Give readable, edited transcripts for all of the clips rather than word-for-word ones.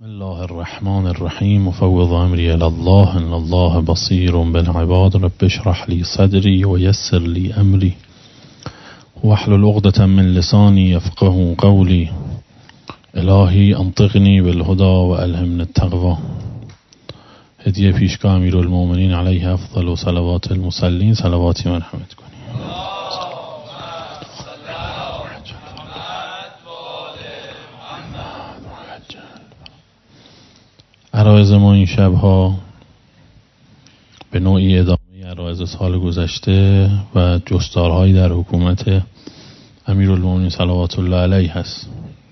بسم الله الرحمن الرحیم مفوض امری الی الله ان الله بصیر بالعباد رب اشرح لی صدری و یسر لی امری واحلل عقدة من لسانی یفقهوا قولی الهی انطقنی بالهدى و الهمنی التقوی. هدیه پیشگاه امیرالمومنین علیه افضل و صلوات المصلین، صلواتی مرحمت کنی. عرایض ما این شبها به نوعی ادامه عرایض سال گذشته و جستارهایی در حکومت امیرالمومنین صلوات الله علیه هست.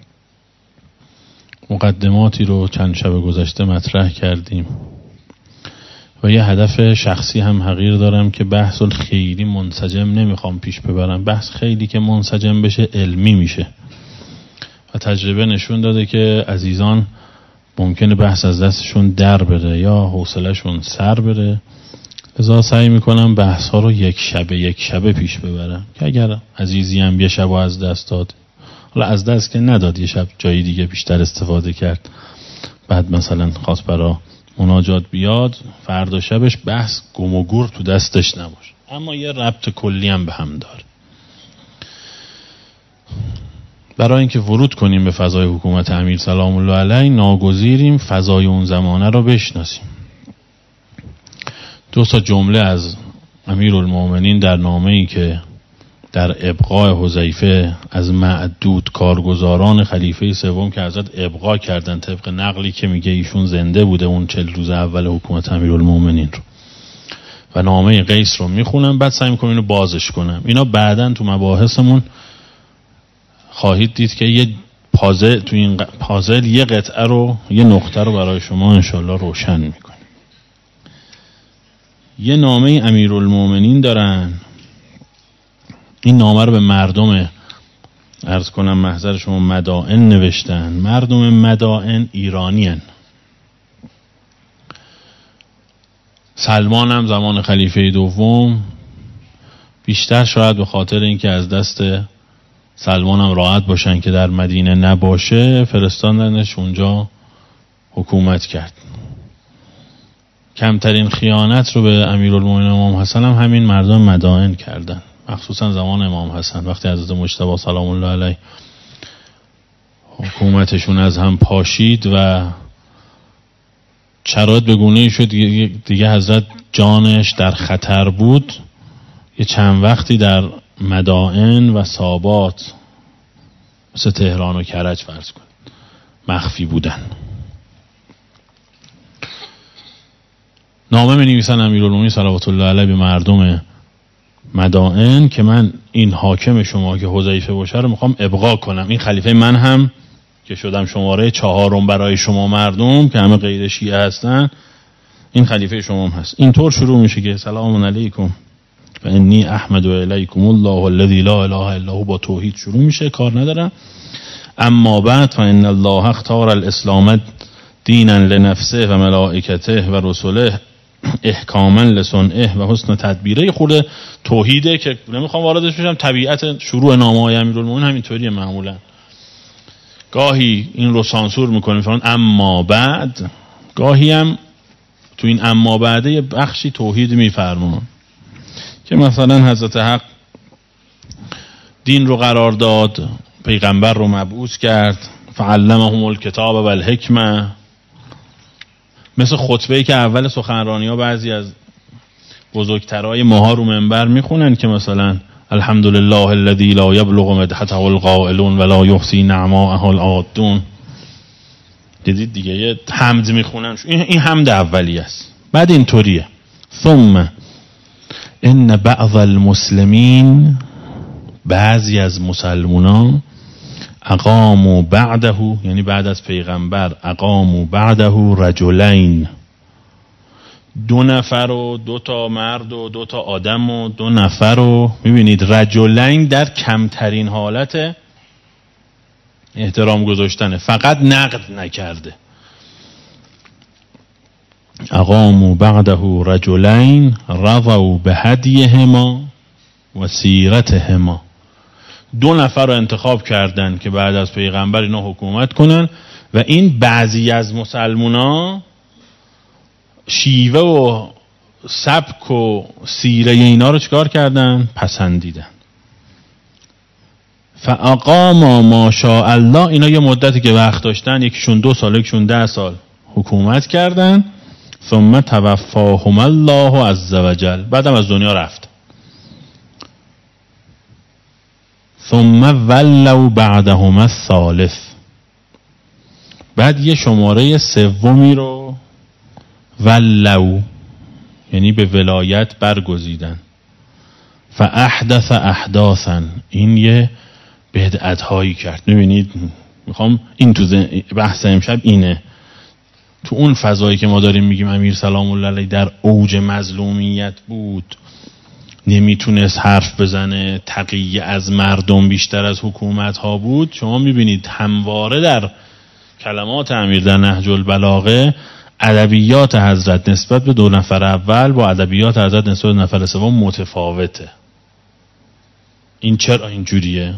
مقدماتی رو چند شب گذشته مطرح کردیم و یه هدف شخصی هم حقیر دارم که بحث خیلی منسجم نمیخوام پیش ببرم. بحث خیلی که منسجم بشه علمی میشه و تجربه نشون داده که عزیزان ممکنه بحث از دستشون در بره یا حوصلهشون سر بره، لذا سعی میکنم بحث ها رو یک شبه پیش ببرم که اگر عزیزی هم یه شب از دست داد، حالا از دست که نداد، یه شب جایی دیگه بیشتر استفاده کرد، بعد مثلا خواست برا مناجات بیاد، فردا شبش بحث گم و گور تو دستش نباشه، اما یه ربط کلی هم به هم داره. برای اینکه ورود کنیم به فضای حکومت امیر سلام الله علیه ناگزیریم فضای اون زمانه رو بشناسیم. دو تا جمله از امیرالمومنین در نامه‌ای که در ابقاء حذیفه از معدود کارگزاران خلیفه سوم که حضرت ابقا کردن طبق نقلی که میگه ایشون زنده بوده اون 40 روز اول حکومت امیرالمومنین رو، و نامه قیس رو میخونم، بعد سعی میکنم اینو بازش کنم. اینا بعداً تو مباحثمون خواهید دید که یه پازل تو این پازل یه قطعه رو، یه نقطه رو برای شما انشالله روشن میکنه. یه نامه امیرالمومنین دارن، این نامه رو به مردم عرض کنم محضر شما مدائن نوشتن. مردم مدائن ایرانیان. سلمان هم زمان خلیفه دوم بیشتر شاید به خاطر اینکه از دست سلمان هم راحت باشن که در مدینه نباشه فرستاندنش اونجا حکومت کرد. کمترین خیانت رو به امیرالمومنین امام حسن هم همین مردم مدائن کردن، مخصوصا زمان امام حسن وقتی حضرت مجتبی سلام الله علیه حکومتشون از هم پاشید و شرایط به گونه‌ای شد دیگه حضرت جانش در خطر بود، یه چند وقتی در مدائن و سابات مثل تهران و کرج فرض کن مخفی بودن. نامه می نویسن امیرالمومنین صلوات الله علیه به مردم مدائن که من این حاکم شما که حذیفه باشه رو میخوام ابقا کنم، این خلیفه من هم که شدم شماره 4 برای شما مردم که همه غیر شیعه هستن، این خلیفه شما هم هست. اینطور شروع میشه که سلام علیکم و انی احمد و الیکم الله الذی لا اله الا هو، با توحید شروع میشه، کار ندارم. اما بعد فان الله اختار الاسلام دینا لنفسه و ملائکته و رسله احکاما لصنعه و حسن تدبیره. خود توحیده که نمیخوام واردش بشم، طبیعت شروع نامه‌های امیرالمومنین همینطوریه معمولا. گاهی این رو سانسور میکنیم فرمان اما بعد، گاهی هم تو این اما بعده یه بخشی توحید میفرمان که مثلا حضرت حق دین رو قرار داد، پیغمبر رو مبعوث کرد، فعلمهم الکتاب و الحکمه، مثل خطبه‌ای که اول سخنرانی‌ها بعضی از بزرگترای ماها رو منبر میخونن که مثلا الحمدلله الذی لا یبلغ مدحته القائلون ولا یحصی نعماءه العادون. دیدید دیگه یه حمد میخونن، این حمد اولی است. بعد اینطوریه ثم ان بعض المسلمین، بعضی از مسلمانان، اقاموا بعده، یعنی بعد از پیغمبر، اقاموا بعده رجلین، 2 نفر و 2 تا مرد و 2 تا آدم و 2 نفر و میبینید رجلین در کمترین حالت احترام گذاشتنه، فقط نقد نکرده. اقاموا بعده رجلین رضوا بهدیهما و سیرتهما، 2 نفر رو انتخاب کردن که بعد از پیغمبر اینا حکومت کنن و این بعضی از مسلمونا شیوه و سبک و سیره اینا رو چکار کردن؟ پسندیدن. فاقام ما شاء الله، اینا یه مدتی که وقت داشتن، یکیشون 2 سال یکیشون 10 سال حکومت کردن. ثم توفاهم الله عز وجل، بعدم از دنیا رفت. ثم ولوا بعدهم الثالث، بعد یه شماره سومی رو ولوا یعنی به ولایت برگزیدن. فاحدث احداثا، این یه بدعت هایی کرد. ببینید میخوام این تو بحث امشب اینه، تو اون فضایی که ما داریم میگیم امیر سلام الله علیه در اوج مظلومیت بود، نمیتونست حرف بزنه، تقیه از مردم بیشتر از حکومت ها بود، شما میبینید همواره در کلمات امیر در نهج البلاغه ادبیات حضرت نسبت به 2 نفر اول با ادبیات حضرت نسبت به نفر سوم متفاوته. این چرا اینجوریه؟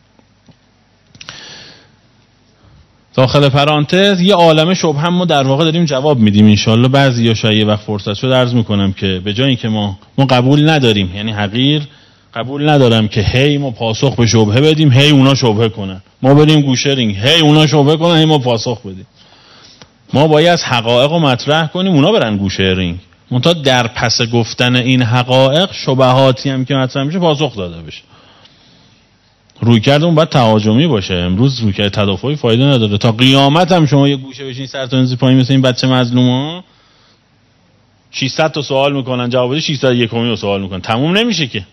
داخل پرانتز یه عالمه شبهه هم ما در واقع داریم جواب میدیم انشالله. بعضی یا شاید یه وقت فرصت شد عرض میکنم که به جای اینکه ما قبول نداریم، یعنی حقیر قبول ندارم که هی ما پاسخ به شبهه بدیم، هی اونا شبهه کنن، ما بریم گوشه رینگ، هی اونا شبهه کنن، هی ما پاسخ بدیم. ما باید از حقایق رو مطرح کنیم، اونا برن گوشه رینگ. منتها در پس گفتن این حقایق شبهاتی هم که مطرح میشه پاسخ داده بشه. رویکردمون باید تهاجمی باشه. امروز رویکرد تدافعی فایده نداره. تا قیامت هم شما یه گوشه بشین سرتون زیر پایین مثل این بچه مظلوما 600 تا سوال میکنن، جواب بده 601 رو سوال میکنن، تموم نمیشه که.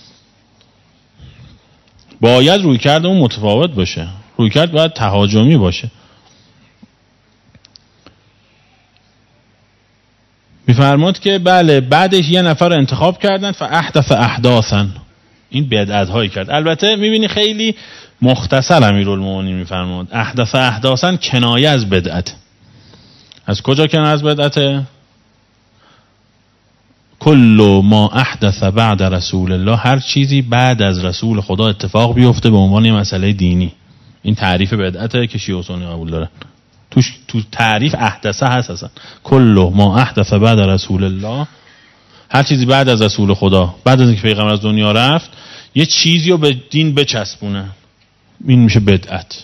باید رویکردمون متفاوت باشه. رویکرد باید تهاجمی باشه. میفرماد که بله بعدش یه نفر رو انتخاب کردن فاحدث احداثا، این بدعت هایی کرد. البته میبینی خیلی مختصر امیرالمومنین میفرماد احدث احداثا کنایه از بدعت. از کجا کنایه از بدعته؟ کل ما احدث بعد رسول الله، هر چیزی بعد از رسول خدا اتفاق بیفته به عنوان مسئله دینی. این تعریف بدعته که شیعه و سنی قبول دارن. تو تعریف احدثه هست اصلا. کل ما احدث بعد رسول الله، هر چیزی بعد از رسول خدا، بعد از اینکه پیغمبر از دنیا رفت یه چیزی رو به دین بچسبونه، این میشه بدعت.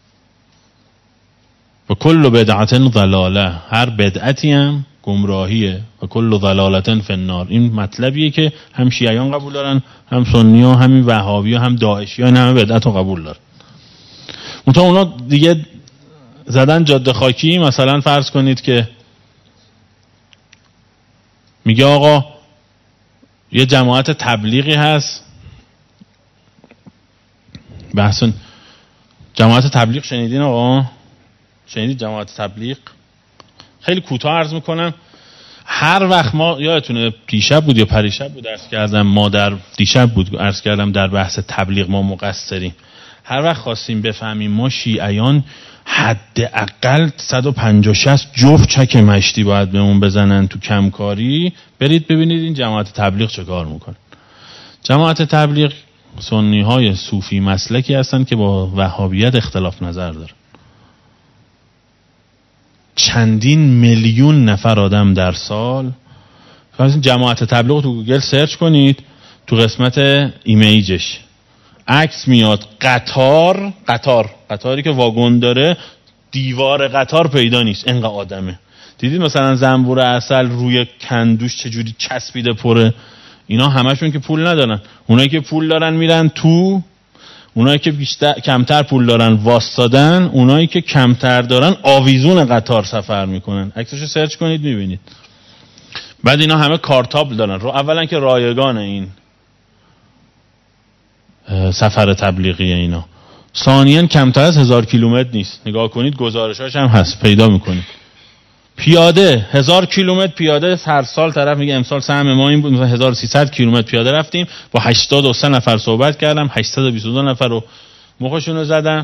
و کل بدعت ضلاله، هر بدعتی هم گمراهیه. و کل ضلالت فی النار، این مطلبیه که هم شیعیان قبول دارن، هم سنی ها، هم وهابی ها، هم داعشی ها، این همه بدعت رو قبول دارن. منتها اونا دیگه زدن جاده خاکی. مثلا فرض کنید که میگه آقا یه جماعت تبلیغی هست، بحثون جماعت تبلیغ شنیدین آقا؟ شنیدید جماعت تبلیغ؟ خیلی کوتاه عرض میکنم. هر وقت ما یادتونه دیشب بود یا پریشب بود عرض کردم، ما در دیشب بود عرض کردم در بحث تبلیغ ما مقصریم. هر وقت خواستیم بفهمیم ما شیعیان حداقل 150-60 جفت چک مشتی باید بهمون بزنن تو کمکاری، برید ببینید این جماعت تبلیغ چه کار میکنه. جماعت تبلیغ سنی های صوفی مسلکی هستن که با وهابیت اختلاف نظر دارن. چندین میلیون نفر آدم در سال. جماعت تبلیغ تو گوگل سرچ کنید، تو قسمت ایمیجش عکس میاد، قطاری که واگن داره، دیوار قطار پیدا نیست، اینقدر آدمه. دیدید مثلا زنبور عسل روی کندوش چجوری چسبیده پره؟ اینا همشون که پول ندارن. اونایی که پول دارن میرن تو، اونایی که کمتر پول دارن واسطادن، اونایی که کمتر دارن آویزون قطار سفر میکنن. عکسشو سرچ کنید میبینید. بعد اینا همه کارتابل دارن. اولا که رایگان این سفر تبلیغی اینا، ثانیاً کمتر از 1000 کیلومتر نیست. نگاه کنید گزارشاش هم هست، پیدا میکنید. پیاده 1000 کیلومتر پیاده هر سال. طرف میگه امسال سهم ما این بود، مثلا 1300 کیلومتر پیاده رفتیم، با 83 نفر صحبت کردم، 822 نفر رو مخشون رو زدم.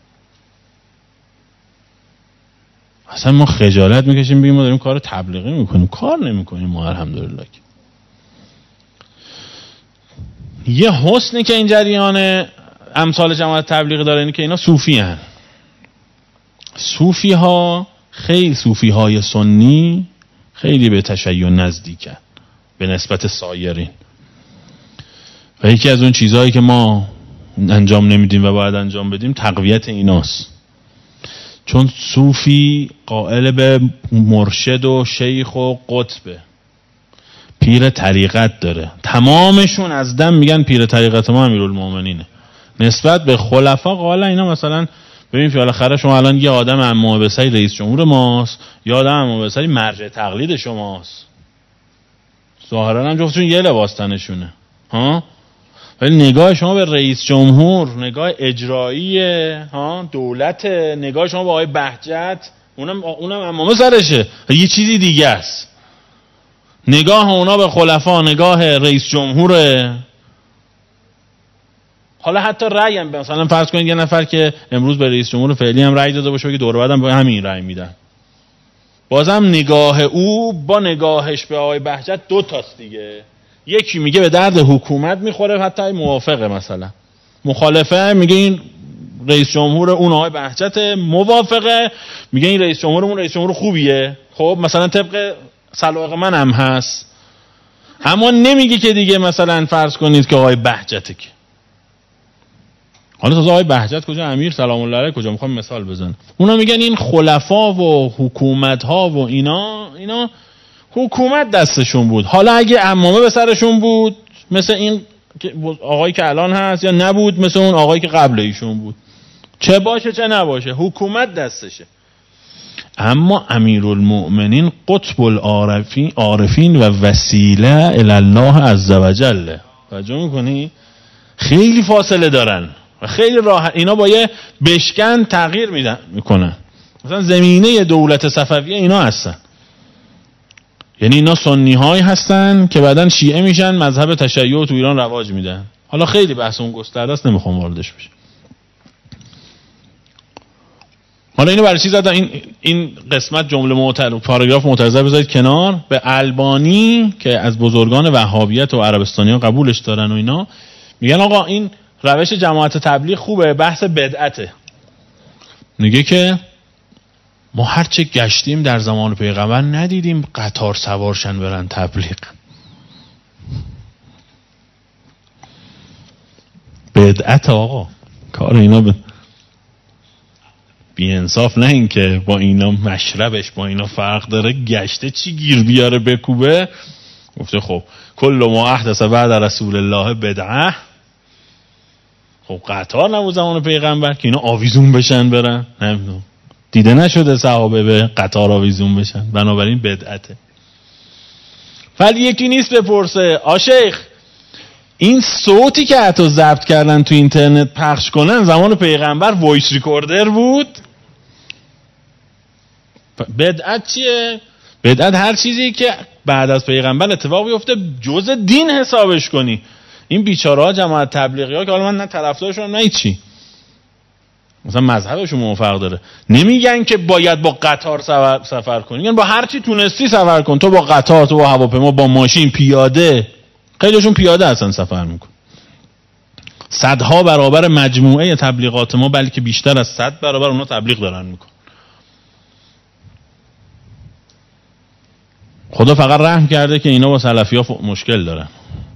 اصلا ما خجالت میکشیم بگیم ما داریم کار تبلیغی میکنیم. کار نمیکنیم ما الحمدلله. یه حسنی که این جریان امثال جماعت تبلیغی داره اینه که اینا صوفی هن. صوفی ها خیلی، صوفی های سنی خیلی به تشیع نزدیکن به نسبت سایرین و یکی از اون چیزهایی که ما انجام نمیدیم و باید انجام بدیم تقویت ایناست. چون صوفی قائل به مرشد و شیخ و قطبه، پیر طریقت داره، تمامشون از دم میگن پیر طریقت ما امیرالمومنینه. نسبت به خلفا قائل اینا مثلا ببین که بالاخره شما الان یه آدم امام بصری رئیس جمهور ماست، یه آدم امام بصری مرجع تقلید شماست، ظاهرا هم جفتشون یه لباس تنشونه ها، ولی نگاه شما به رئیس جمهور نگاه اجراییه ها، دولت، نگاه شما به آقای بهجت اونم امام سرشه، یه چیزی دیگه است. نگاه اونا به خلفا نگاه رئیس جمهوره. حالا حتی رأی هم مثلا فرض کنید یه نفر که امروز به رئیس جمهور فعلی هم رأی داده باشه که دور بعدم به همین رأی میدن، بازم نگاه او با نگاهش به آقای بهجت دو تاست دیگه. یکی میگه به درد حکومت میخوره، حتی موافقه، مثلا مخالفه میگه این رئیس جمهور اون آقای بهجت، موافقه میگه این رئیس جمهورمون رئیس جمهور خوبیه، خب مثلا طبق سلوق من هم هست. اما نمیگه که دیگه مثلا فرض کنید که آقای بهجته، که حالا تازه آقای بهجت کجا، امیر سلام الله علیه کجا، میخوام مثال بزنم. اونا میگن این خلفا و حکومت ها و اینا حکومت دستشون بود، حالا اگه عمامه به سرشون بود مثل این آقایی که الان هست، یا نبود مثل اون آقایی که قبل ایشون بود، چه باشه چه نباشه حکومت دستشه. اما امیرالمؤمنین قطب العارفین و وسیله الی الله عز وجل، توجه میکنی؟ خیلی فاصله دارن و خیلی راحت اینا با یه بشکن تغییر میکنن. مثلا زمینه دولت صفویه اینا هستن، یعنی اینا سنی هایی هستن که بعدن شیعه میشن، مذهب تشیع تو ایران رواج میدن. حالا خیلی بحث اون گسترده است، نمیخوام واردش بشم. حالا اینو برای چی زدم؟ این قسمت جمله پاراگراف معترضه بذارید کنار. به البانی که از بزرگان وهابیت و عربستانیان قبولش دارن و اینا، میگن آقا این روش جماعت تبلیغ خوبه، بحث بدعته. میگه که ما هرچه گشتیم در زمان پیغمبر ندیدیم قطار سوارشن برن تبلیغ. بدعت آقا، کار اینا بی انصاف، نه این که با اینا مشربش با اینا فرق داره، گشته چی گیر بیاره بکوبه. گفته خب کل ما احدث بعد رسول الله بدعه. خب قطار نبود زمان پیغمبر که اینا آویزون بشن برن؟ نمیدونم، دیده نشده صحابه به قطار آویزون بشن، بنابراین بدعته. ولی یکی نیست بپرسه آشیخ این صوتی که حتی ضبط کردن تو اینترنت پخش کنن زمان پیغمبر وایس ریکوردر بود؟ بدعت چیه؟ بدعت هر چیزی که بعد از پیغمبر اتفاق بیفته جز دین حسابش کنی. این بیچاره‌ها جماعت تبلیغی ها که حالا من نه طرفدارشون نه چی، مثلا مذهبشون موافق داره، نمیگن که باید با قطار سفر کنی، میگن با هر چی تونستی سفر کن. تو با قطار، تو با هواپیما، با ماشین، پیاده، خیلیشون پیاده اصلا سفر میکن. صدها برابر مجموعه تبلیغات ما، بلکه بیشتر از 100 برابر اونا تبلیغ دارن میکن. خدا فقط رحم کرده که اینا با سلفی‌ها مشکل دارن،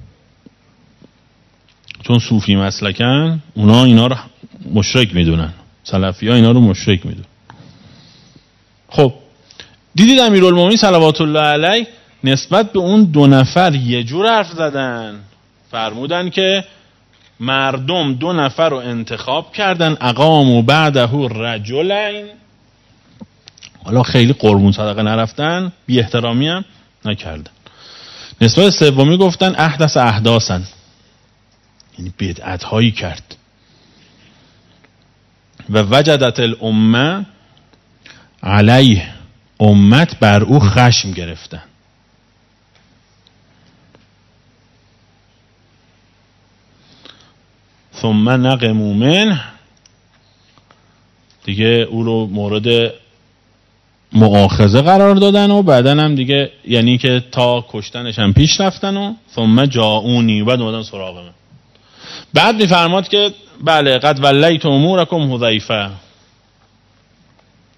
چون صوفی مسلکن، اونا اینا رو مشرک میدونن، سلفی‌ها اینا رو مشرک میدونن. خب دیدید امیرالمومنین صلوات الله علیه نسبت به اون دو نفر یه جور حرف زدن، فرمودن که مردم 2 نفر رو انتخاب کردن، اقاموا بعده رجلین. حالا خیلی قربون صدقه نرفتن، بی احترامی هم نکردن. نسبت سومی گفتن احدث احداثن، یعنی بدعت هایی کرد. و وجدت الامه علیه، امت بر او خشم گرفتن. ثم نقموا منه، دیگه او رو مورد مؤاخذه قرار دادن و بعدن هم دیگه یعنی که تا کشتنش هم پیش رفتن و ثم جاءونی، بعد اومدن سراغ من. بعد میفرماد که بله قد ولیت امورکم حذیفه،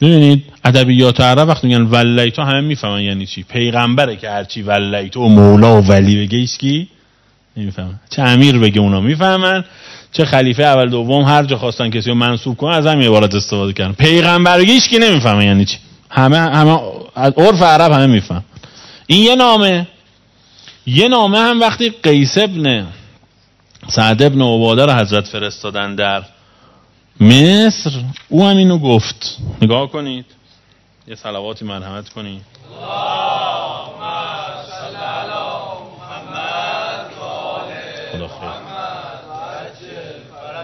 ببینید ادبیات عرب وقتی میگن ولیتو همه میفهمن یعنی چی. پیغمبره که هرچی ولیتو و مولا و ولی بگه هیچکی نمیفهمن. چه امیر بگه اونا میفهمن، چه خلیفه اول دوم هر جا خواستن کسی رو منصوب کنن از همین عبارت استفاده کردن. پیغمبر بگه هیچکی نمیفهمه یعنی چی. همه از عرف عرب همه میفهم. این یه نامه هم وقتی قیس ابن سعد ابن عباده رو حضرت فرستادن در مصر، او هم اینو گفت. نگاه کنید، یه صلواتی مرحمت کنید. اللهم صل علی محمد و آل محمد وعجل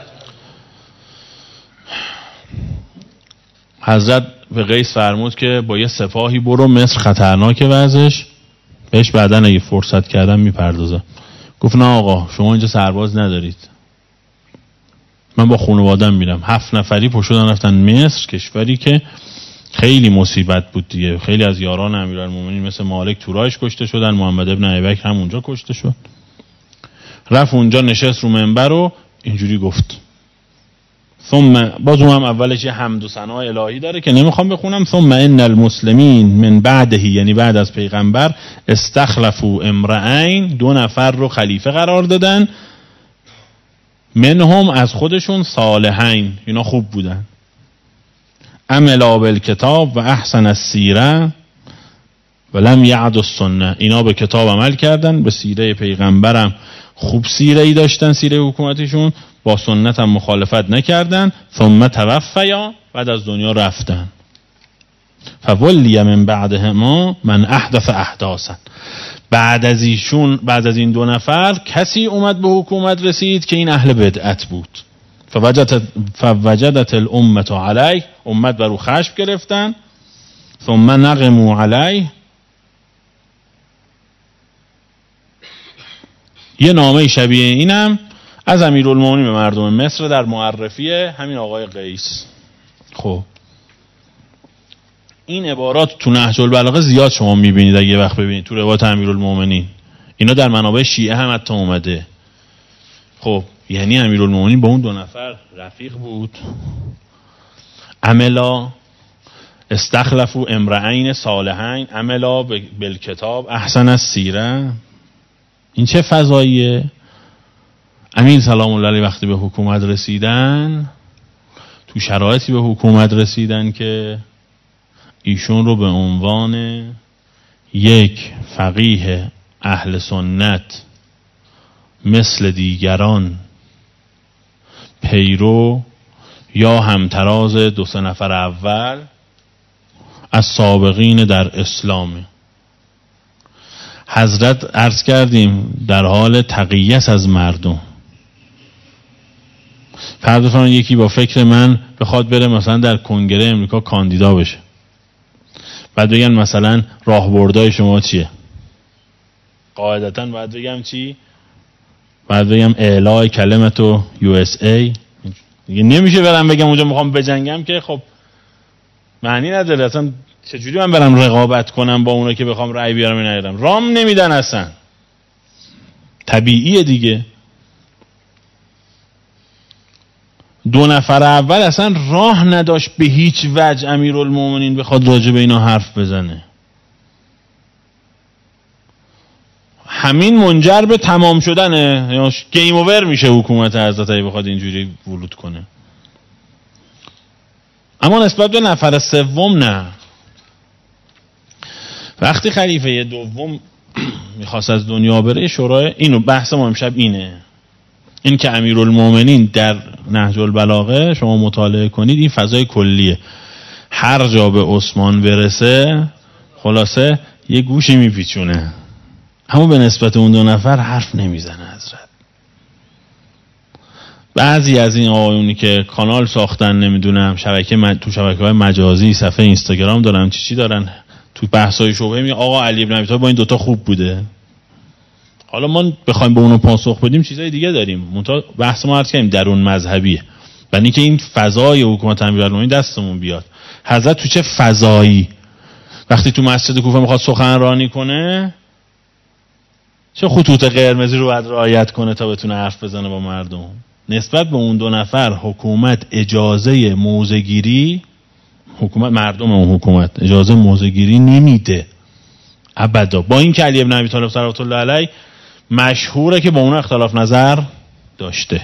فرج. حضرت به قیس فرمود که با یه سپاهی برو مصر، خطرناکه وضعش، بهش بعداً اگه فرصت کردم میپردازم. گفت نه آقا شما اینجا سرباز ندارید، من با خانواده‌ام میرم. 7 نفری پشودن رفتن مصر، کشوری که خیلی مصیبت بود دیگه. خیلی از یاران امیرالمومنین مثل مالک تورایش کشته شدن، محمد ابن ابیبکر هم اونجا کشته شد. رفت اونجا نشست رو منبر و اینجوری گفت. ثم باز هم اولش یه حمد و ثنا الهی داره که نمیخوام بخونم. ثم ان المسلمین من بعده، یعنی بعد از پیغمبر، استخلفوا امرئین، 2 نفر رو خلیفه قرار دادن، منهم از خودشون صالحین، اینا خوب بودن، عملا بالکتاب و احسن السیره ولم یعد السنه، اینا به کتاب عمل کردن، به سیره پیغمبرم خوب سیره ای داشتن، سیره حکومتشون، با سنت هم مخالفت نکردن. ثم توفیا، بعد از دنیا رفتن. فولی من بعدهما من احدث احداثا، بعد از این 2 نفر کسی اومد به حکومت رسید که این اهل بدعت بود. فوجدت الامه علیه، امت بر او خشم گرفتن. ثم نقموا علیه، یه نامه شبیه اینم از امیرالمومنین به مردم مصر در معرفی همین آقای قیس. خب این عبارات تو نهج البلاغه زیاد شما میبینید، اگه وقت ببینید تو روایت امیرالمومنین، اینا در منابع شیعه هم حتی اومده. خب یعنی امیرالمومنین با اون 2 نفر رفیق بود. عملا استخلفوا امرئین صالحین عملا بالکتاب احسن السیره. این چه فضاییه؟ امین سلام الله علیه وقتی به حکومت رسیدن، تو شرایطی به حکومت رسیدن که ایشون رو به عنوان یک فقیه اهل سنت مثل دیگران، پیرو یا همتراز 2-3 نفر اول از سابقین در اسلام، حضرت عرض کردیم در حال تقییس از مردم. فرض بفرمایید یکی با فکر من بخواد بره مثلا در کنگره امریکا کاندیدا بشه، بعد بگن مثلا راهبردهای شما چیه؟ قاعدتاً باید بگم چی؟ باید بگم اعلای کلمتو USA. دیگه نمیشه برم بگم اونجا میخوام بجنگم که خب معنی نداره. اصلا چجوری من برم رقابت کنم با اونا که بخوام رأی بیارم؟ نیارم رام نمیدن اصلا. طبیعیه دیگه. 2 نفر اول اصلا راه نداشت به هیچ وجه امیرالمومنین بخواد راجع به اینا حرف بزنه. همین منجر به تمام شدنه، یا گیم اوور میشه حکومت حضرت اگه بخواد اینجوری ورود کنه. اما نسبت به نفر سوم نه. وقتی خلیفه دوم میخواست از دنیا بره، شورای، اینو بحث ما امشب اینه، این که امیرالمومنین در نهج البلاغه شما مطالعه کنید، این فضای کلیه. هر جا به عثمان برسه خلاصه یه گوشی میپیچونه، اما به نسبت اون 2 نفر حرف نمیزنه حضرت. بعضی از این آقایونی که کانال ساختن، نمیدونم تو شبکه‌های مجازی صفحه اینستاگرام دارن، چی دارن، تو بحث‌های شبهه میگه آقا علی بن ابی طالب با این 2 خوب بوده. حالا ما بخوایم به اونو پاسخ بدیم چیزای دیگه داریم، منتها بحث ما عرض کردیم درون مذهبیه، یعنی اینکه این فضای حکومت امیرالمومنین دستمون بیاد. حضرت تو چه فضایی وقتی تو مسجد کوفه میخواد سخنرانی کنه، چه خطوط قرمزی رو باید رعایت کنه تا بتونه حرف بزنه با مردم؟ نسبت به اون 2 نفر حکومت اجازه موضع‌گیری حکومت، مردم اون حکومت اجازه موضع‌گیری نمیده ابدا. با این که علی بن ابی طالب صلوات الله علیه مشهوره که با اون اختلاف نظر داشته،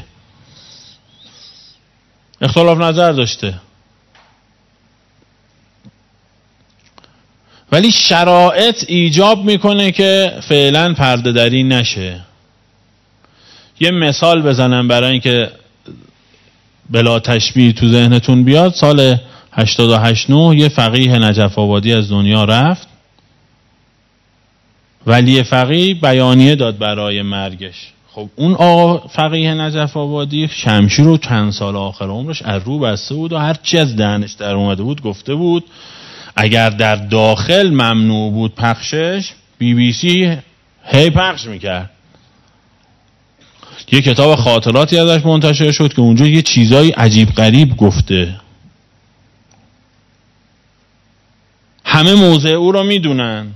ولی شرایط ایجاب میکنه که فعلا پرده دری نشه. یه مثال بزنم برای اینکه بلا تشبیه تو ذهنتون بیاد. سال 88-9 یه فقیه نجف آبادی از دنیا رفت. ولی فقیه بیانیه داد برای مرگش. خب اون آقا فقیه نجف آبادی شمشیر رو چند سال آخر عمرش از رو بسته بود و هر چی از دهنش در اومده بود گفته بود. اگر در داخل ممنوع بود پخشش، BBC هی پخش میکرد. یه کتاب خاطراتی ازش منتشر شد که اونجا یه چیزای عجیب غریب گفته. همه موضع او رو میدونن،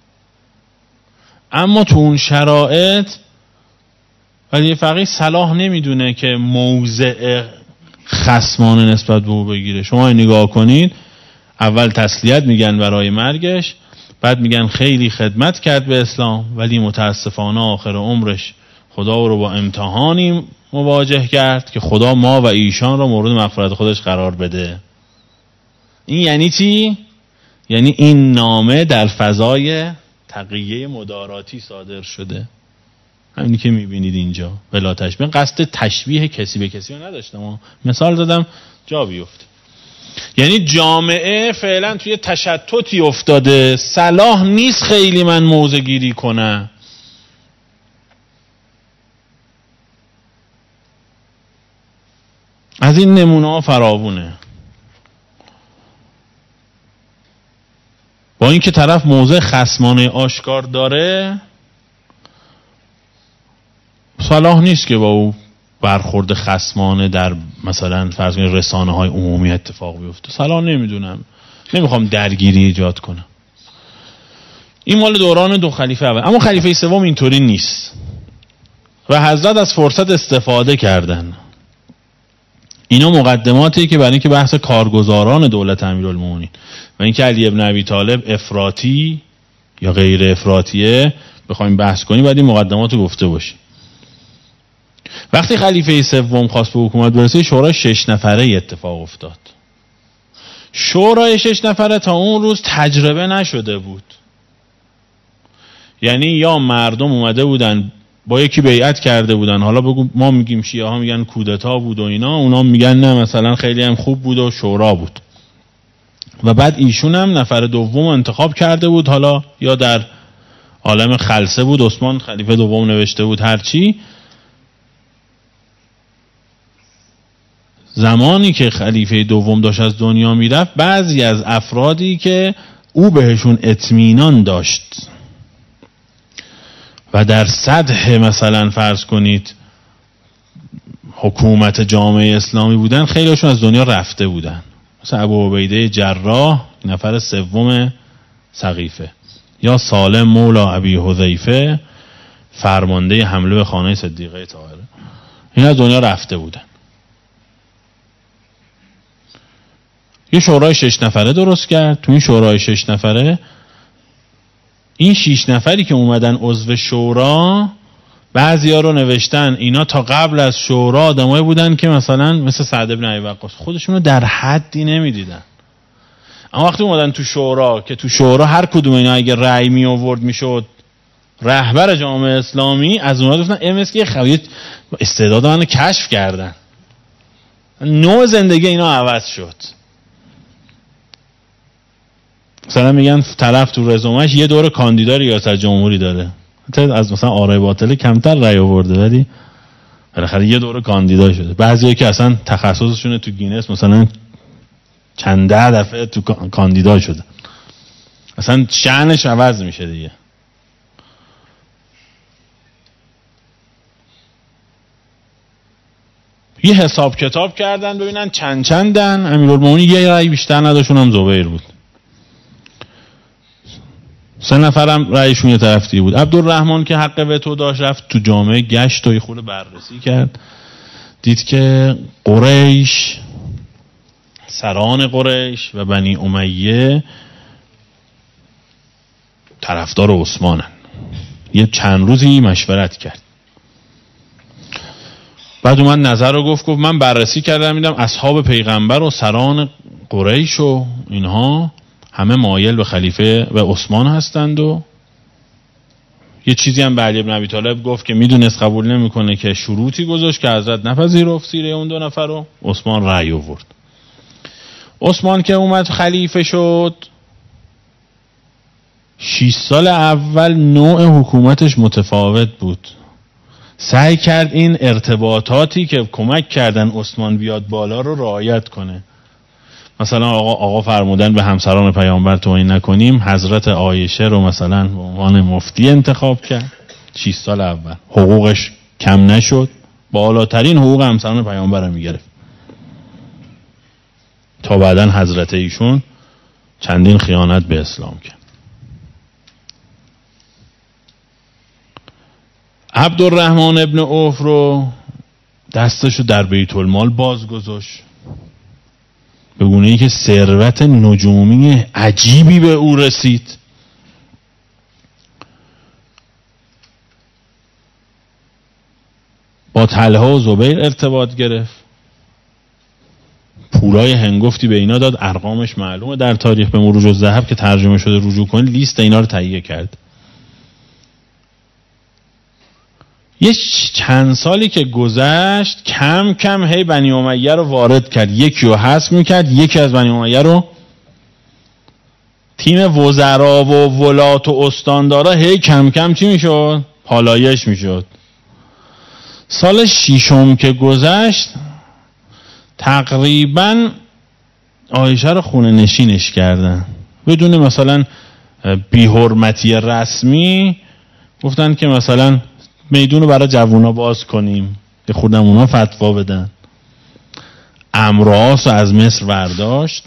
اما تو اون شرایط ولی فقیه صلاح نمیدونه که موضع خصمانه نسبت به او بگیره. شما نگاه کنید، اول تسلیت میگن برای مرگش، بعد میگن خیلی خدمت کرد به اسلام ولی متاسفانه آخر عمرش خدا رو با امتحانی مواجه کرد که خدا ما و ایشان را مورد مغفرت خودش قرار بده. این یعنی چی؟ یعنی این نامه در فضای تقیه مداراتی صادر شده. همینی که میبینید اینجا بلا تشبیه. قصد تشبیه کسی به کسی رو نداشتم، مثال دادم جا بیفته. یعنی جامعه فعلا توی تشتتی افتاده، صلاح نیست خیلی من موضع گیری کنم. از این نمونه ها فراوونه. با اینکه طرف موضع خصمانه آشکار داره، صلاح نیست که با او برخورد خصمانه در مثلا فرض کنید رسانه های عمومی اتفاق بیفته. صلاح نمیدونم، نمیخوام درگیری ایجاد کنم. این مال دوران دو خلیفه اول. اما خلیفه سوم اینطوری نیست و حضرت از فرصت استفاده کردن. اینا مقدماتی که برای اینکه بحث کارگزاران دولت امیرالمومنین و اینکه علی بن ابی طالب افراطی یا غیر افراطیه بخوایم بحث کنیم، باید این مقدمات رو گفته باشیم. وقتی خلیفه سوم خواست به حکومت برسه، شورای 6 نفره اتفاق افتاد. شورای 6 نفره تا اون روز تجربه نشده بود. یعنی یا مردم اومده بودن با یکی بیعت کرده بودن، حالا بگو ما میگیم شیعه ها میگن کودتا بود و اینا، اونا میگن نه مثلا خیلی هم خوب بود و شورا بود. و بعد ایشون هم نفر دوم انتخاب کرده بود، حالا یا در عالم خلسه بود، عثمان خلیفه دوم نوشته بود هرچی. زمانی که خلیفه دوم داشت از دنیا میرفت، بعضی از افرادی که او بهشون اطمینان داشت و در سطح مثلا فرض کنید حکومت جامعه اسلامی بودن، خیلیشون از دنیا رفته بودن. مثلا ابو عبیده جراح نفر سوم سقیفه، یا سالم مولا ابی حذیفه فرمانده حمله به خانه صدیقه طاهره، این از دنیا رفته بودن. یه شورای 6 نفره درست کرد. تو این شورای 6 نفره این 6 نفری که اومدن عضو شورا، بعضیا رو نوشتن اینا تا قبل از شورا آدمایی بودن که مثلا مثل سعد بن ابی وقاص خودشون رو در حدی نمیدیدن، اما وقتی اومدن تو شورا که تو شورا هر کدوم اینا اگه رأی می آورد میشد رهبر جامعه اسلامی، از اونها گفتن MSK خواهید استعداد منو کشف کردن، نوع زندگی اینا عوض شد. مثلا میگن طرف تو رزومش یه دور کاندیدا ریاست جمهوری داره، از مثلا آرای باطله کمتر رأی آورده ولی بالاخره یه دور کاندیدا شده. بعضیا که اصلا تخصصشونه تو گینس مثلا چند ده دفعه تو کاندیدا شده، اصلا شأنش عوض میشه دیگه. یه حساب کتاب کردن ببینن چندن. امیرالمومنین یه رأی بیشتر نداشت، اونم زبیر بود. 3 نفرم رأیشون یه طرف دیگه بود. عبدالرحمن که حق وتو داشت رفت تو جامعه گشت و یه خورده بررسی کرد، دید که قریش سران قریش و بنی امیه طرفدار عثمانن. یه چند روزی مشورت کرد، بعد اومد نظر رو گفت من بررسی کردم دیدم اصحاب پیغمبر و سران قریش و اینها همه مایل به خلیفه و عثمان هستند و یه چیزی هم به علی بن ابی طالب گفت که میدونست قبول نمیکنه که شروطی گذاشت که حضرت نپذیرفت سیره اون دو نفر رو. عثمان رأی آورد. عثمان که اومد خلیفه شد 6 سال اول نوع حکومتش متفاوت بود. سعی کرد این ارتباطاتی که کمک کردن عثمان بیاد بالا رو رعایت کنه. مثلا آقا فرمودن به همسران پیامبر توهین نکنیم، حضرت عایشه رو مثلا به عنوان مفتی انتخاب کرد. 6 سال اول حقوقش کم نشد، بالاترین حقوق همسران پیامبر رو میگرفت تا بعدن حضرت ایشون چندین خیانت به اسلام کرد. عبدالرحمن ابن عوف رو دستشو در بیت المال باز گذاشت، به گونه‌ای که ثروت نجومی عجیبی به او رسید. با طلحه و زبیر ارتباط گرفت، پولای هنگفتی به اینا داد، ارقامش معلومه در تاریخ به مروج الذهب که ترجمه شده رجوع کنید، لیست اینا رو تهیه کرد. یه چند سالی که گذشت کم کم هی بنی امیه رو وارد کرد، یکی رو حذف میکرد، یکی از بنی امیه رو تیم وزرا و ولات و استاندارا هی کم کم چی میشد؟ پالایش میشد. سال 6 که گذشت تقریبا عایشه رو خونه نشینش کردن بدون مثلا بی‌حرمتی رسمی. گفتن که مثلا میدون رو برای جوونا باز کنیم که خودم اونا فتوا بدن. امراس رو از مصر برداشت.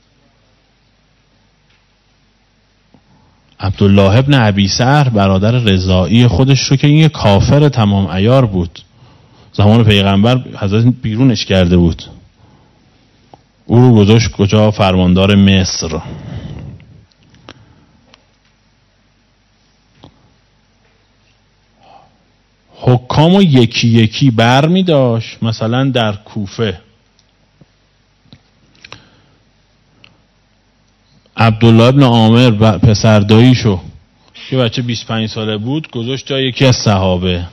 عبدالله ابن ابی سهر برادر رضائی خودش رو که این کافر تمام عیار بود، زمان پیغمبر حضرت بیرونش کرده بود، او رو گذاشت کجا؟ فرماندار مصر. حکامو یکی یکی بر می داشت. مثلا در کوفه عبدالله ابن عامر پسر داییشو که بچه 25 ساله بود گذاشت جای یکی از صحابه،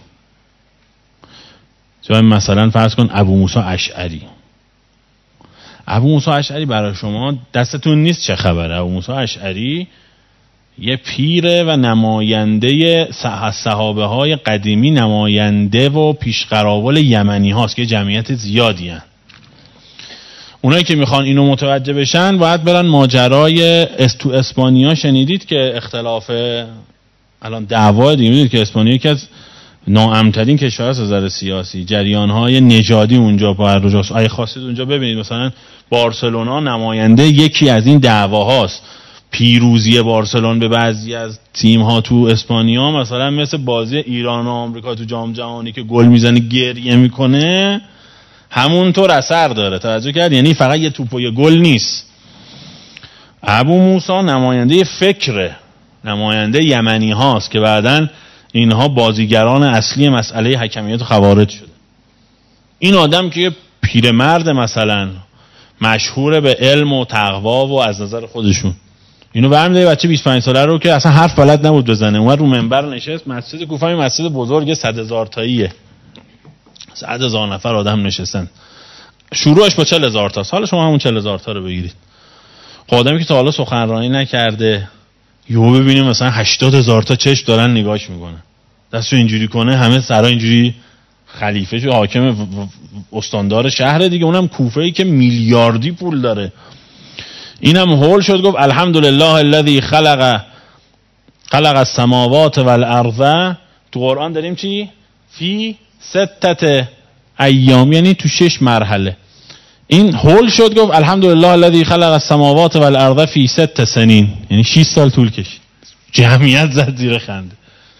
جای مثلا فرض کن ابو موسی اشعری. ابو موسی اشعری برای شما دستتون نیست چه خبره. ابو موسی اشعری یه پیره و نماینده صحابه های قدیمی، نماینده و پیشقراول یمنی هاست که جمعیت زیادی هن. اونایی که میخوان اینو متوجه بشن باید برن ماجرای تو اسپانیا. شنیدید که اختلاف الان دعوا دیگه، میدونید که اسپانیا یکی از ناامن‌ترین کشورها از نظر سیاسی، جریان‌های نژادی اونجا با رجاست. اگه خواستید اونجا ببینید مثلا بارسلونا نماینده یکی از این دعواهاست. پیروزی بارسلون به بعضی از تیم‌ها تو اسپانیا مثلا مثل بازی ایران و آمریکا تو جام جهانی که گل میزنه گریه میکنه، همونطور اثر داره. توجه کرد؟ یعنی فقط یه توپ و یه گل نیست. ابو موسی نماینده فکره، نماینده یمنی هاست که بعدن اینها بازیگران اصلی مسئله حکمیت و خوارج شده. این آدم که یه پیرمرد مثلا مشهور به علم و تقوا و از نظر خودشون، اینو برمی‌داره بچه 25 ساله رو که اصلا حرف بلد نبود بزنه، اومد رو منبر نشست. مسجد کوفه مسجد بزرگ 100,000 تاییه، 100,000 نفر آدم نشستن. شروعش با 40,000 تا. حالا شما همون 40,000 تا رو بگیرید. خب آدمی که تا حالا سخنرانی نکرده یهو ببینیم مثلا 80,000 تا چشم دارن نگاهش میکنن، دستو اینجوری کنه، همه سرا اینجوری. خلیفه شو حاکم استاندار شهر دیگه، اونم کوفه‌ای که میلیاردی پول داره. اینم هول شد گفت الحمدلله الذی خلق السماوات والارض. تو قرآن داریم چی؟ فی 6 ایام، یعنی تو 6 مرحله. این هول شد گفت الحمدلله الذی خلق السماوات والارض فی 6 سنین، یعنی 6 سال طول کشید. جمعیت زد زیر خنده.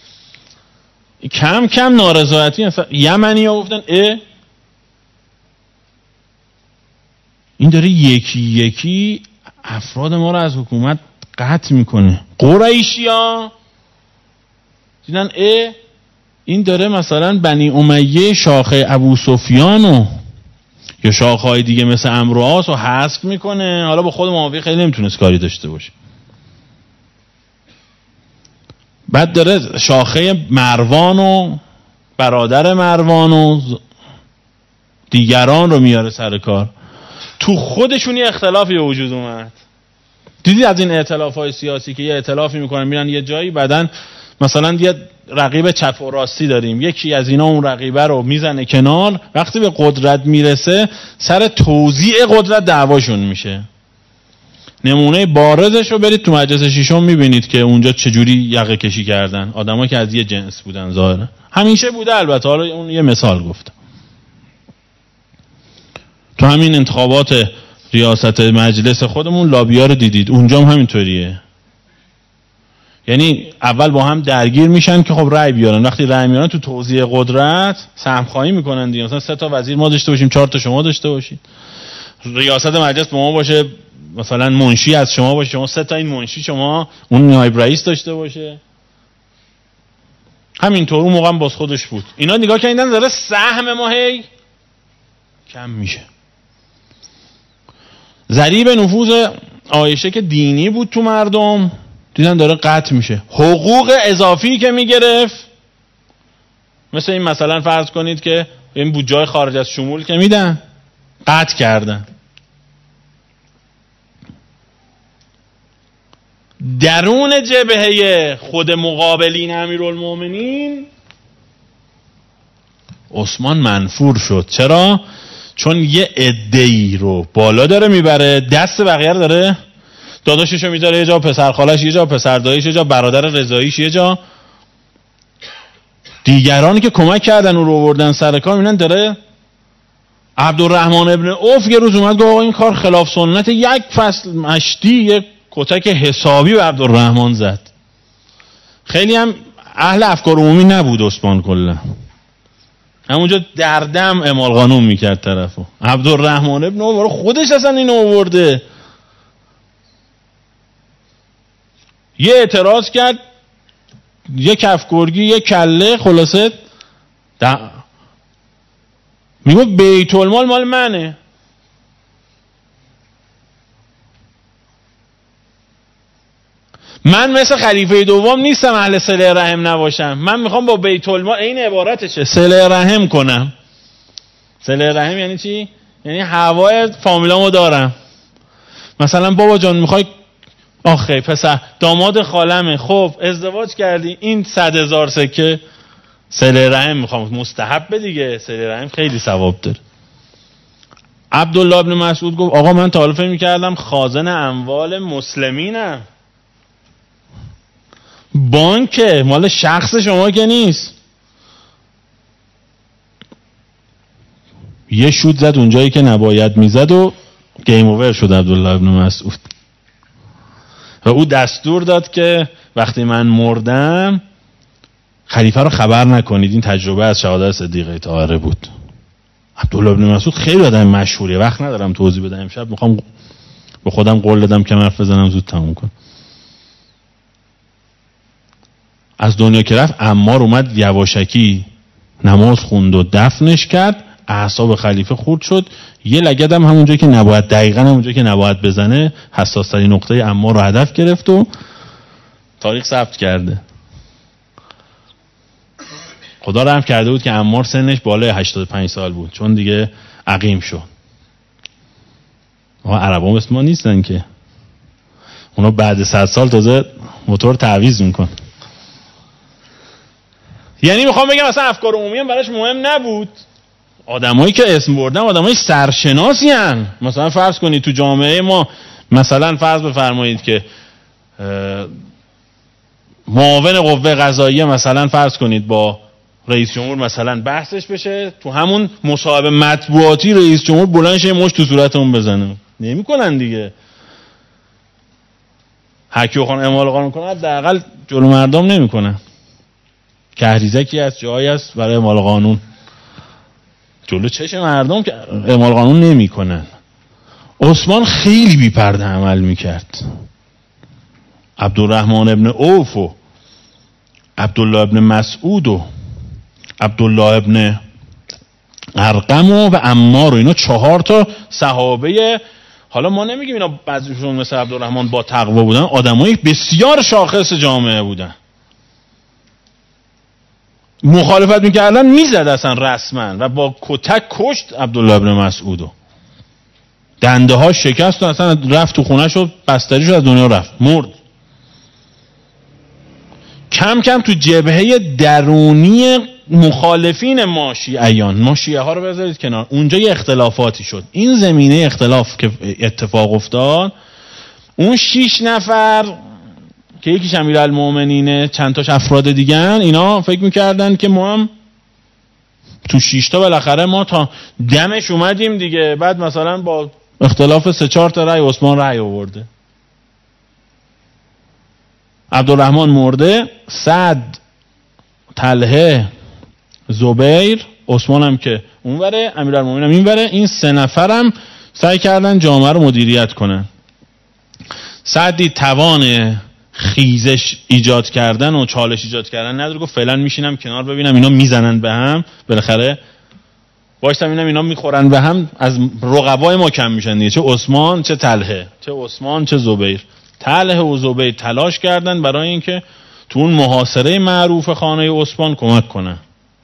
کم کم نارضایتی یمنی ها گفتن این داره یکی یکی افراد ما رو از حکومت قطع میکنه. قریشی‌ها دیدن این داره مثلا بنی امیه شاخه ابو سفیانو یا شاخه‌های دیگه مثل عمرو و عاص رو حذف میکنه. حالا با خود معاویه خیلی نمیتونست کاری داشته باشه. بعد داره شاخه مروان و برادر مروان و دیگران رو میاره سر کار. تو خودشون یه اختلافی به وجود اومد. دیدی از این ائتلاف‌های سیاسی که یه ائتلافی میکنن میرن یه جایی، بعدن مثلا یه رقیب چپ و راستی داریم، یکی از اینا اون رقیبه رو میزنه کنار، وقتی به قدرت میرسه سر توزیع قدرت دعواشون میشه. نمونه بارزش رو برید تو مجلس ششم میبینید که اونجا چجوری یقه کشی کردن آدمایی که از یه جنس بودن. ظاهره همیشه بوده، البته حالا اون یه مثال گفتم. تو همین انتخابات ریاست مجلس خودمون لابی‌ها رو دیدید، اونجا هم همینطوریه. یعنی اول با هم درگیر میشن که خب رأی بیارن، وقتی رأی میارن تو توزیع قدرت سهم خواهی میکنن دیگه. مثلا 3 تا وزیر ما داشته باشیم، 4 تا شما داشته باشید، ریاست مجلس با ما باشه، مثلا منشی از شما باشه، شما 3 تا این منشی، شما اون نایب رئیس داشته باشه. همینطور اون موقع هم باز خودش بود. اینا نگاه کردن داره سهم ما هی کم میشه. ضریب نفوذ عایشه که دینی بود تو مردم دیدن داره قطع میشه. حقوق اضافی که میگرفت، مثل این مثلا فرض کنید که این بودجه خارج از شمول که میدن قطع کردن. درون جبهه خود مقابلین امیرالمومنین عثمان منفور شد. چرا؟ چون یه عده‌ای رو بالا داره میبره، دست بقیه رو داره، داداششو میذاره یه جا، پسر خالش یه جا، پسر داییش یه جا، برادر رضاییش یه جا، دیگرانی که کمک کردن اون رو آوردن سر کار میبینن داره. عبدالرحمن ابن عوف یه روز اومد گفت آقا این کار خلاف سنت، یک فصل مشتی یک کتک حسابی به عبدالرحمن زد. خیلی هم اهل افکار عمومی نبود عثمان، کلا همونجا دردم اعمال قانون میکرد طرفو. عبدالرحمن ابن عوف خودش اصلا اینو آورده، یه اعتراض کرد، یه کف گرگی یه کله، خلاصه میگه بیت المال مال منه. من مثل خلیفه دوم نیستم اهل صله رحم نباشم، من میخوام با بیت المال، این عبارتشه، صله رحم کنم. صله رحم یعنی چی؟ یعنی هوای فامیلامو دارم. مثلا بابا جان میخوای، آخه پسر داماد خالمه، خب ازدواج کردی، این 100,000 سکه صله رحم میخوام. مستحب دیگه، صله رحم خیلی ثواب داره. عبدالله ابن مسعود گفت آقا من تا حالا فکر می‌کردم خازن اموال مسلمینم، بانک مال شخص شما که نیست. یه شوت زد اونجایی که نباید میزد و گیم اوور شد عبدالله ابن مسعود. و او دستور داد که وقتی من مردم خلیفه رو خبر نکنید. این تجربه از شهادت صدیقه طاهره بود. عبدالله ابن مسعود خیلی آدم مشهوریه، وقت ندارم توضیح بدم، امشب میخوام به خودم قول دادم که حرف بزنم زود تموم کنم. از دنیا که رفت، عمار اومد یواشکی نماز خوند و دفنش کرد. اعصاب خلیفه خورد شد، یه لگد هم همونجا که نباید، دقیقاً همونجا که نباید بزنه، حساس ترین نقطه عمار رو هدف گرفت و تاریخ ثبت کرده. خدا رحم کرده بود که عمار سنش بالای 85 سال بود، چون دیگه عقیم شد. عربا مثل ما نیستن که اونا بعد 100 سال تازه موتور تعویض میکن. یعنی میخوام بگم مثلا افکار عمومی هم براش مهم نبود. آدمایی که اسم بردن آدمای سرشناسی هن. مثلا فرض کنید تو جامعه ما، مثلا فرض بفرمایید که معاون قوه قضاییه مثلا فرض کنید با رئیس جمهور مثلا بحثش بشه، تو همون مصاحبه مطبوعاتی رئیس جمهور بلند شه مشت تو صورت اون بزنه. نمی‌کنن دیگه. حکی و خان اعمال قانون کنن، حداقل جلو مردم نمی‌کنن. کهریزکی از جایی است برای اعمال قانون، جلو چشم مردم که اعمال قانون نمی‌کنن. عثمان خیلی بی‌پرده عمل میکرد. عبدالرحمن ابن عوف و عبدالله ابن مسعود و عبدالله ابن ارقم و عمار و اینا 4 تا صحابه، حالا ما نمیگیم اینا بعضیشون مثل عبدالرحمن با تقوا بودن، آدمای بسیار شاخص جامعه بودن. مخالفت میکردن میزد اصلا رسما و با کتک کشت عبدالله ابن مسعودو. دنده ها شکست و اصلا رفت تو خونه شد، بستریش از دنیا رفت، مرد. کم کم تو جبهه درونی مخالفین ما شیعه ها رو بذارید کنار، اونجا یه اختلافاتی شد. این زمینه اختلاف که اتفاق افتاد، اون 6 نفر که یکیش امیرالمومنینه، چند تاش افراد دیگن، اینا فکر میکردن که ما هم تو 6 تا بالاخره ما تا دمش اومدیم دیگه. بعد مثلا با اختلاف 3-4 تا رأی عثمان رأی آورده، عبدالرحمن مرده، سعد، طلحه، زبیر، عثمان هم که اونوره، امیرالمومنین هم اینوره. این 3 نفرم سعی کردن جامعه رو مدیریت کنن. سعدی توان خیزش ایجاد کردن و چالش ایجاد کردن نداره، گفت فعلا میشینم کنار ببینم اینا میزنن به هم، بالاخره وایسم ببینم اینا میخورن به هم، از رقبای ما کم میشن دیگه، چه عثمان چه طلحه، چه عثمان چه زبیر. طلحه و زبیر تلاش کردن برای اینکه تو اون محاصره معروف خانه عثمان کمک کنن.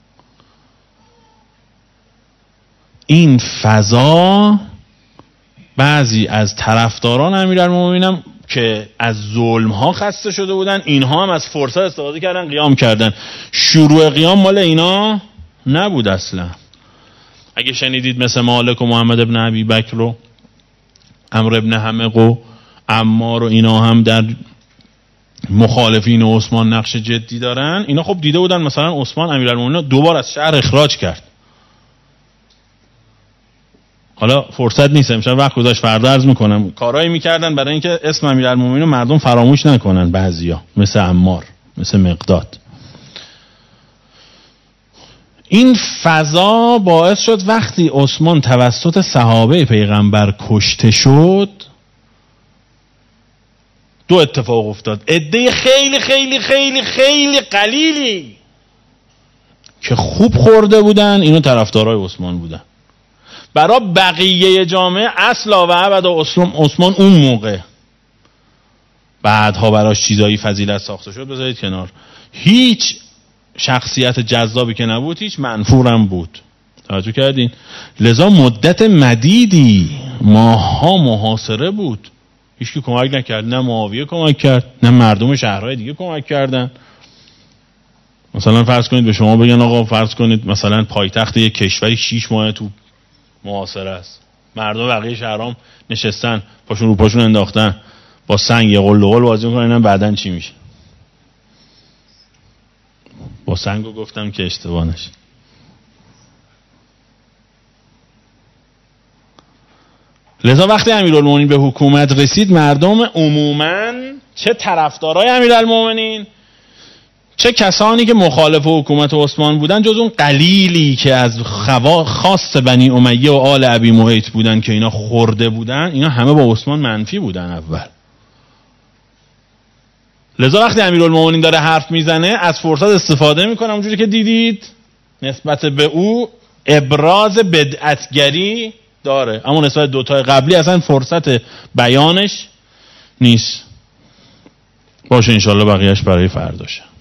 این فضا بعضی از طرفداران امیرالمومنین که از ظلم ها خسته شده بودن، اینها هم از فرصت استفاده کردن قیام کردن. شروع قیام مال اینا نبود اصلا. اگه شنیدید مثل مالک و محمد ابن ابی بکر و عمرو ابن حمق و عمار و اینا هم در مخالفین عثمان نقش جدی دارن، اینا خب دیده بودن مثلا عثمان امیرالمومنین 2 بار از شهر اخراج کرد. حالا فرصت نیست، امشب وقت گذاشت، فردا عرض میکنم. کارایی میکردن برای اینکه اسم امیرالمومنین رو مردم فراموش نکنن، بعضیا مثل عمار، مثل مقداد. این فضا باعث شد وقتی عثمان توسط صحابه پیغمبر کشته شد، 2 اتفاق افتاد. عده خیلی خیلی خیلی خیلی قلیلی که خوب خورده بودن، اینو طرفدارای عثمان بودن. برای بقیه جامعه اصلا و ابدا عثمان اون موقع، بعدها براش چیزایی فضیلت ساخته شد، بذارید کنار، هیچ شخصیت جذابی که نبود، هیچ منفورم بود. توجه کردین؟ لذا مدت مدیدی، ماها محاصره بود، هیچ کی کمک نکرد. نه معاویه کمک کرد، نه مردم شهرهای دیگه کمک کردن. مثلا فرض کنید به شما بگن آقا فرض کنید مثلا پایتخت یک کشوری 6 ماه تو محاصره است، مردم بقیه شهرام نشستن، پاشون رو پاشون انداختن، با سنگ یه قل و قل بازی میکنن، اینم بعدن چی میشه؟ با سنگو گفتم که اشتباه نشه. لذا وقتی امیرالمومنین به حکومت رسید، مردم عموماً چه طرفدارای امیرالمومنین چه کسانی که مخالف حکومت عثمان بودن، جز اون قلیلی که از خاص بنی امیه و آل ابی معیط بودن که اینا خورده بودن، اینا همه با عثمان منفی بودن اول. لذا وقتی امیرالمومنین داره حرف میزنه از فرصت استفاده میکنه، اونجوری که دیدید نسبت به او ابراز بدعتگری داره، اما نسبت 2 تا قبلی اصلا فرصت بیانش نیست. باشه انشالله بقیهش برای فرداشه.